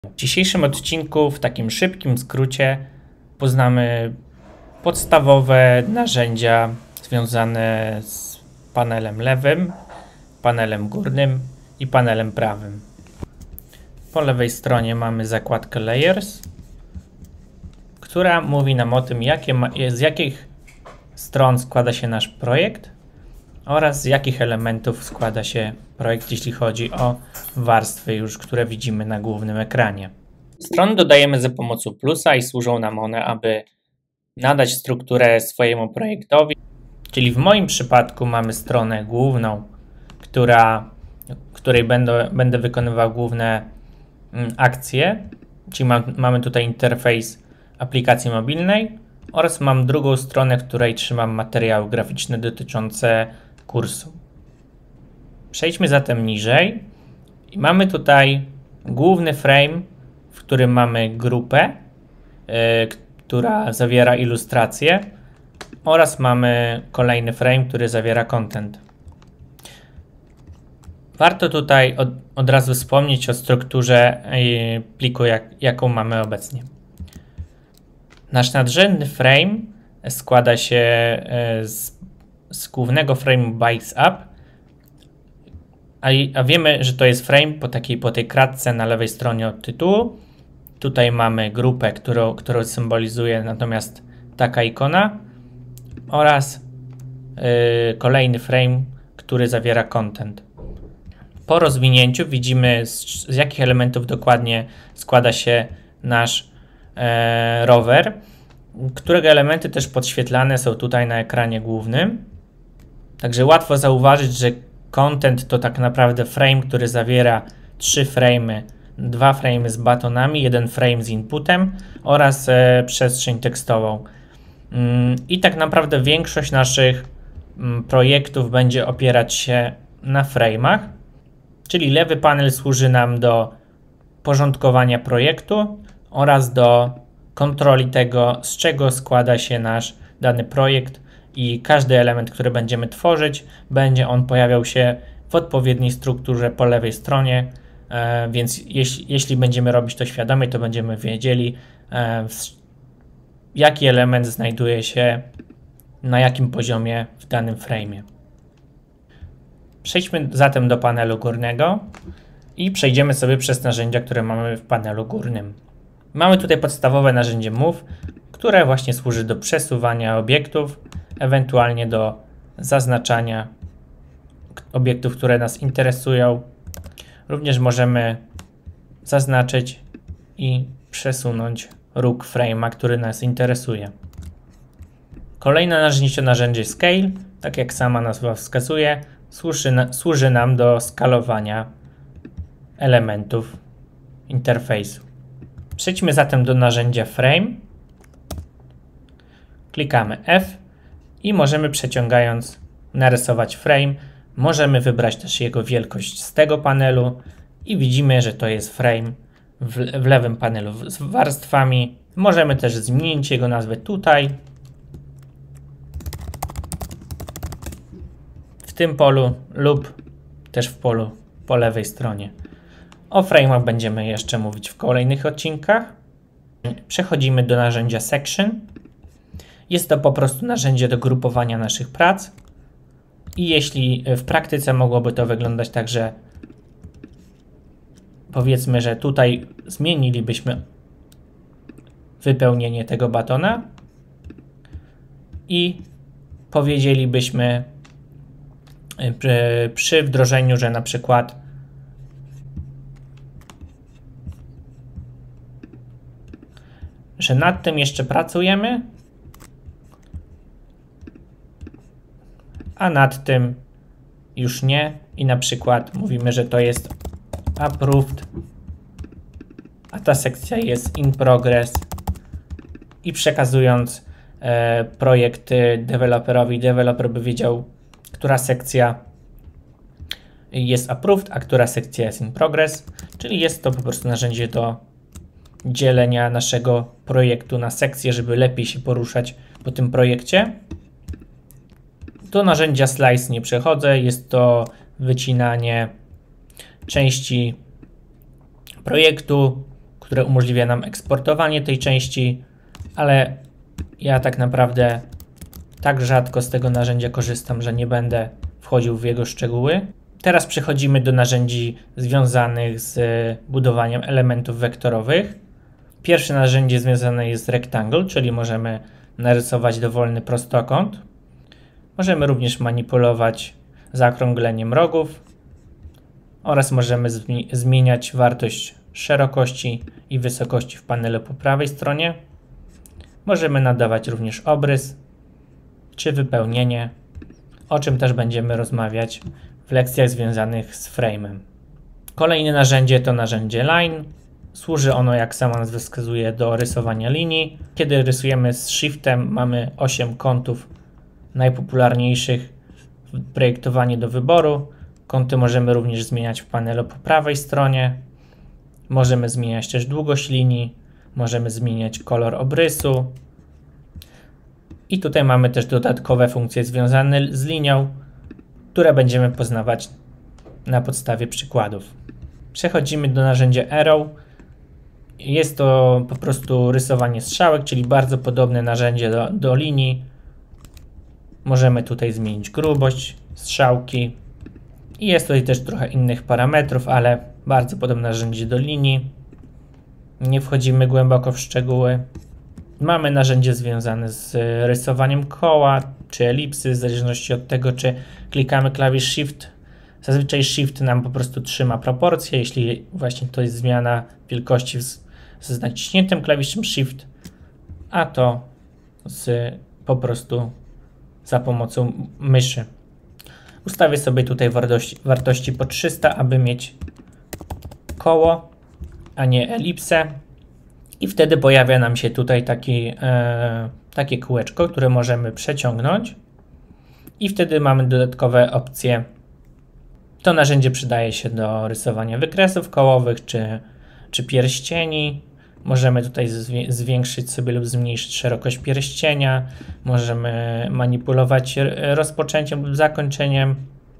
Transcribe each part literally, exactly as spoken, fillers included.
W dzisiejszym odcinku w takim szybkim skrócie poznamy podstawowe narzędzia związane z panelem lewym, panelem górnym i panelem prawym. Po lewej stronie mamy zakładkę Layers, która mówi nam o tym, jakie ma, z jakich stron składa się nasz projekt oraz z jakich elementów składa się projekt, jeśli chodzi o warstwy już, które widzimy na głównym ekranie. Strony dodajemy za pomocą plusa i służą nam one, aby nadać strukturę swojemu projektowi. Czyli w moim przypadku mamy stronę główną, która, której będę, będę wykonywał główne mm, akcje. Czyli mam, mamy tutaj interfejs aplikacji mobilnej oraz mam drugą stronę, w której trzymam materiały graficzne dotyczące kursu. Przejdźmy zatem niżej i mamy tutaj główny frame, w którym mamy grupę, yy, która zawiera ilustrację, oraz mamy kolejny frame, który zawiera content. Warto tutaj od, od razu wspomnieć o strukturze yy, pliku, jak, jaką mamy obecnie. Nasz nadrzędny frame składa się yy, z z głównego frame'u Bikes Up, a, a wiemy, że to jest frame po, takiej, po tej kratce na lewej stronie od tytułu. Tutaj mamy grupę, którą, którą symbolizuje natomiast taka ikona oraz yy, kolejny frame, który zawiera content. Po rozwinięciu widzimy, z, z jakich elementów dokładnie składa się nasz yy, rower, którego elementy też podświetlane są tutaj na ekranie głównym. Także łatwo zauważyć, że content to tak naprawdę frame, który zawiera trzy frame'y, dwa frame'y z batonami, jeden frame z inputem oraz e, przestrzeń tekstową. Ym, I tak naprawdę większość naszych ym, projektów będzie opierać się na frame'ach, czyli lewy panel służy nam do porządkowania projektu oraz do kontroli tego, z czego składa się nasz dany projekt. I każdy element, który będziemy tworzyć, będzie on pojawiał się w odpowiedniej strukturze po lewej stronie, e, więc jeśli, jeśli będziemy robić to świadomie, to będziemy wiedzieli, e, w, jaki element znajduje się na jakim poziomie w danym frame'ie. Przejdźmy zatem do panelu górnego i przejdziemy sobie przez narzędzia, które mamy w panelu górnym. Mamy tutaj podstawowe narzędzie Move, które właśnie służy do przesuwania obiektów, ewentualnie do zaznaczania obiektów, które nas interesują. Również możemy zaznaczyć i przesunąć róg frame'a, który nas interesuje. Kolejne narzędzie to narzędzie Scale. Tak jak sama nazwa wskazuje, służy, na, służy nam do skalowania elementów interfejsu. Przejdźmy zatem do narzędzia Frame. Klikamy F. I możemy, przeciągając, narysować frame. Możemy wybrać też jego wielkość z tego panelu i widzimy, że to jest frame w, w lewym panelu z warstwami. Możemy też zmienić jego nazwę tutaj, w tym polu lub też w polu po lewej stronie. O frame'ach będziemy jeszcze mówić w kolejnych odcinkach. Przechodzimy do narzędzia Section. Jest to po prostu narzędzie do grupowania naszych prac i jeśli w praktyce mogłoby to wyglądać tak, że powiedzmy, że tutaj zmienilibyśmy wypełnienie tego batona i powiedzielibyśmy przy, przy wdrożeniu, że na przykład że nad tym jeszcze pracujemy, a nad tym już nie i na przykład mówimy, że to jest approved, a ta sekcja jest in progress i przekazując e, projekt deweloperowi, deweloper by wiedział, która sekcja jest approved, a która sekcja jest in progress, czyli jest to po prostu narzędzie do dzielenia naszego projektu na sekcje, żeby lepiej się poruszać po tym projekcie. Do narzędzia Slice nie przechodzę, jest to wycinanie części projektu które umożliwia nam eksportowanie tej części, ale ja tak naprawdę tak rzadko z tego narzędzia korzystam, że nie będę wchodził w jego szczegóły. Teraz przechodzimy do narzędzi związanych z budowaniem elementów wektorowych. Pierwsze narzędzie związane jest z Rectangle, czyli możemy narysować dowolny prostokąt. Możemy również manipulować zaokrągleniem rogów oraz możemy zmi- zmieniać wartość szerokości i wysokości w panelu po prawej stronie. Możemy nadawać również obrys czy wypełnienie, o czym też będziemy rozmawiać w lekcjach związanych z frame'em. Kolejne narzędzie to narzędzie Line. Służy ono, jak sama nazwa wskazuje, do rysowania linii. Kiedy rysujemy z Shiftem, mamy osiem kątów najpopularniejszych w projektowaniu do wyboru. Kąty możemy również zmieniać w panelu po prawej stronie. Możemy zmieniać też długość linii, możemy zmieniać kolor obrysu. I tutaj mamy też dodatkowe funkcje związane z linią, które będziemy poznawać na podstawie przykładów. Przechodzimy do narzędzia Arrow. Jest to po prostu rysowanie strzałek, czyli bardzo podobne narzędzie do, do linii. Możemy tutaj zmienić grubość strzałki. I jest tutaj też trochę innych parametrów, ale bardzo podobne narzędzie do linii. Nie wchodzimy głęboko w szczegóły. Mamy narzędzie związane z rysowaniem koła czy elipsy, w zależności od tego, czy klikamy klawisz Shift. Zazwyczaj Shift nam po prostu trzyma proporcje, jeśli właśnie to jest zmiana wielkości z, z naciśniętym klawiszem Shift, a to z, po prostu za pomocą myszy. Ustawię sobie tutaj wartości, wartości po trzysta, aby mieć koło, a nie elipsę. I wtedy pojawia nam się tutaj taki, e, takie kółeczko, które możemy przeciągnąć. I wtedy mamy dodatkowe opcje. To narzędzie przydaje się do rysowania wykresów kołowych czy, czy pierścieni. Możemy tutaj zwiększyć sobie lub zmniejszyć szerokość pierścienia. Możemy manipulować rozpoczęciem lub zakończeniem.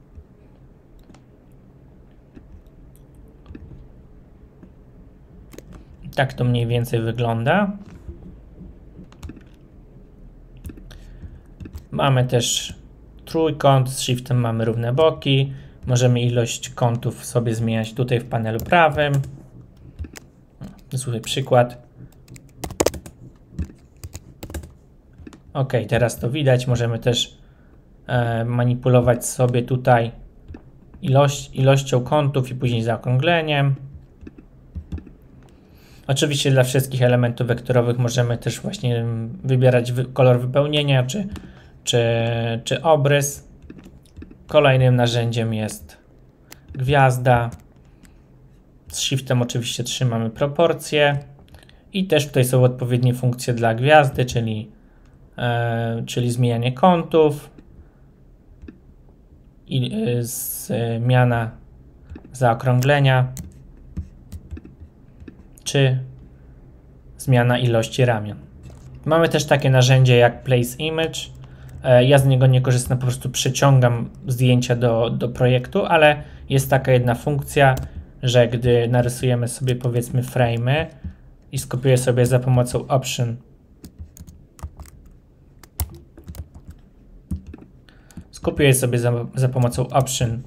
Tak to mniej więcej wygląda. Mamy też trójkąt, z Shiftem mamy równe boki. Możemy ilość kątów sobie zmieniać tutaj w panelu prawym. Tutaj przykład. Ok, teraz to widać. Możemy też e, manipulować sobie tutaj ilość, ilością kątów i później zaokrągleniem. Oczywiście dla wszystkich elementów wektorowych możemy też właśnie wybierać wy kolor wypełnienia czy, czy, czy obrys. Kolejnym narzędziem jest gwiazda. Z Shiftem oczywiście trzymamy proporcje i też tutaj są odpowiednie funkcje dla gwiazdy, czyli, e, czyli zmienianie kątów i e, zmiana zaokrąglenia czy zmiana ilości ramion. Mamy też takie narzędzie jak Place Image. E, ja z niego nie korzystam, po prostu przeciągam zdjęcia do, do projektu, ale jest taka jedna funkcja, że gdy narysujemy sobie powiedzmy frame'y i skopiuję sobie za pomocą Option skopiuję sobie za, za pomocą Option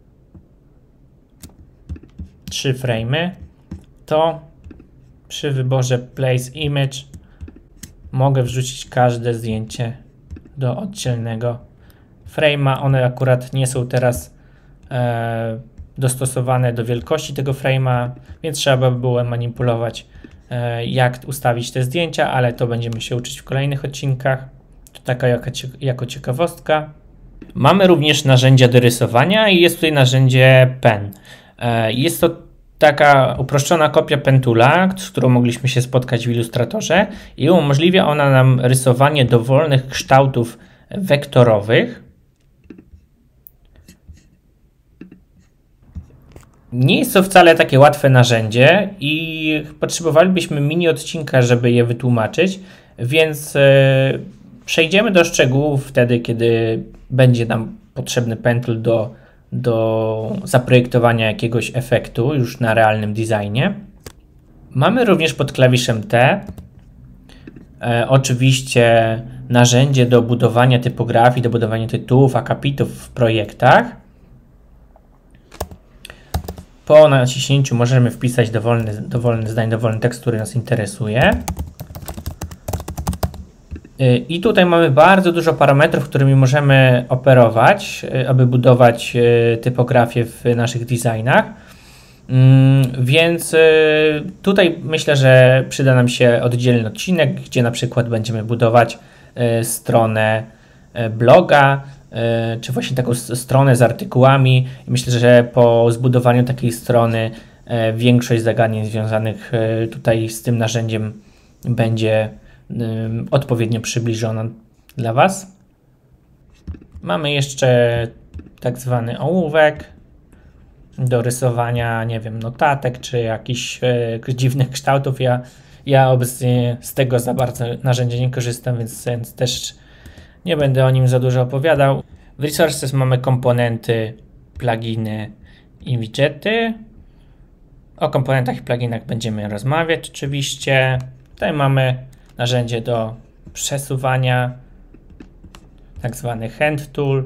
trzy frame'y, to przy wyborze Place Image mogę wrzucić każde zdjęcie do oddzielnego frame'a. One akurat nie są teraz e, dostosowane do wielkości tego frame'a, więc trzeba by było manipulować, e, jak ustawić te zdjęcia, ale to będziemy się uczyć w kolejnych odcinkach. To taka jako, jako ciekawostka. Mamy również narzędzia do rysowania i jest tutaj narzędzie Pen. E, jest to taka uproszczona kopia Pentoola, z którą mogliśmy się spotkać w Illustratorze i umożliwia ona nam rysowanie dowolnych kształtów wektorowych. Nie jest to wcale takie łatwe narzędzie i potrzebowalibyśmy mini odcinka, żeby je wytłumaczyć, więc yy, przejdziemy do szczegółów wtedy, kiedy będzie nam potrzebny Pentool do do zaprojektowania jakiegoś efektu już na realnym designie. Mamy również pod klawiszem T e, oczywiście narzędzie do budowania typografii, do budowania tytułów, akapitów w projektach. Po naciśnięciu możemy wpisać dowolny, dowolny zdań, dowolny tekst, który nas interesuje. I tutaj mamy bardzo dużo parametrów, którymi możemy operować, aby budować typografię w naszych designach. Więc tutaj myślę, że przyda nam się oddzielny odcinek, gdzie na przykład będziemy budować stronę bloga, czy właśnie taką stronę z artykułami. Myślę, że po zbudowaniu takiej strony większość zagadnień związanych tutaj z tym narzędziem będzie odpowiednio przybliżona dla Was. Mamy jeszcze tak zwany ołówek do rysowania, nie wiem, notatek czy jakichś e, dziwnych kształtów. Ja, ja obecnie z tego za bardzo narzędzia nie korzystam, więc, więc też nie będę o nim za dużo opowiadał. W Resources mamy komponenty, pluginy i widgety. O komponentach i pluginach będziemy rozmawiać oczywiście. Tutaj mamy narzędzie do przesuwania, tak zwany hand tool,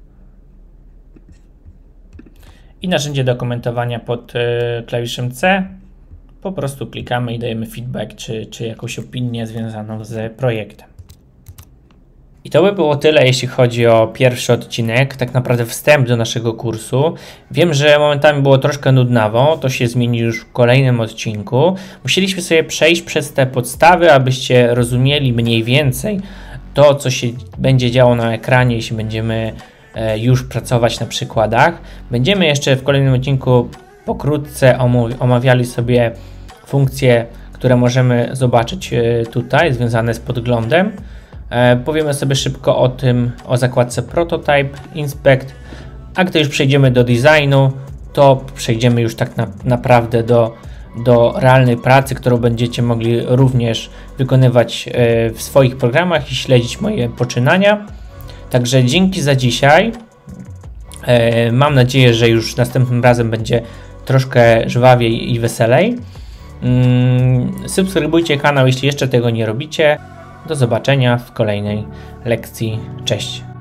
i narzędzie do komentowania pod y, klawiszem C. Po prostu klikamy i dajemy feedback, czy, czy jakąś opinię związaną z projektem. I to by było tyle, jeśli chodzi o pierwszy odcinek, tak naprawdę wstęp do naszego kursu. Wiem, że momentami było troszkę nudnawo, to się zmieni już w kolejnym odcinku. Musieliśmy sobie przejść przez te podstawy, abyście rozumieli mniej więcej to, co się będzie działo na ekranie, jeśli będziemy e, już pracować na przykładach. Będziemy jeszcze w kolejnym odcinku pokrótce omawiali sobie funkcje, które możemy zobaczyć e, tutaj, związane z podglądem. Powiemy sobie szybko o tym, o zakładce Prototype, Inspect, a gdy już przejdziemy do designu, to przejdziemy już tak na, naprawdę do, do realnej pracy, którą będziecie mogli również wykonywać w swoich programach i śledzić moje poczynania. Także dzięki za dzisiaj. Mam nadzieję, że już następnym razem będzie troszkę żwawiej i weselej. Subskrybujcie kanał, jeśli jeszcze tego nie robicie. Do zobaczenia w kolejnej lekcji. Cześć!